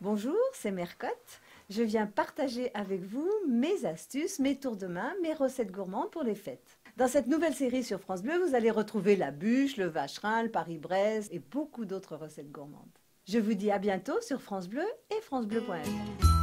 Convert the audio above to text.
Bonjour, c'est Mercotte. Je viens partager avec vous mes astuces, mes tours de main, mes recettes gourmandes pour les fêtes. Dans cette nouvelle série sur France Bleu, vous allez retrouver la bûche, le vacherin, le Paris-Brest et beaucoup d'autres recettes gourmandes. Je vous dis à bientôt sur France Bleu et francebleu.fr.